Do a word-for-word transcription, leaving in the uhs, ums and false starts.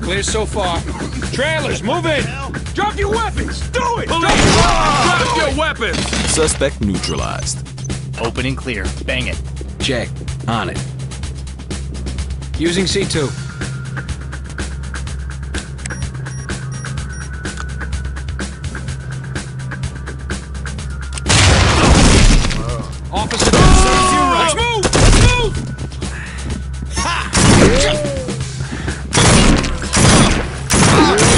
Clear so far. Trailers, move in! Drop your weapons! Do it! Police! Drop, Drop your weapons! Suspect neutralized. Open and clear. Bang it. Check. On it. Using C two. Officer, serves you right. Let's move! Let's move! Ha!